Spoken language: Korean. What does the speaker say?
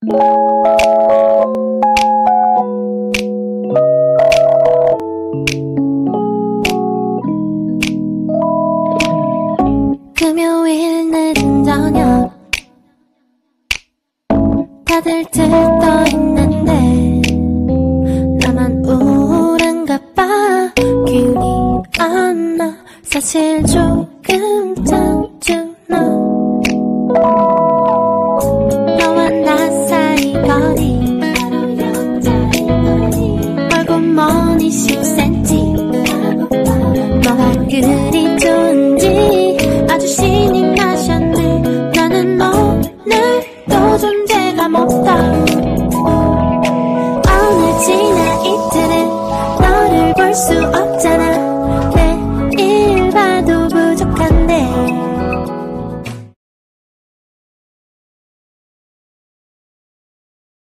금요일 늦은 저녁 다들 들떠있는데 나만 우울한가 봐. 기운이 안 나. 사실 조금 짜증나.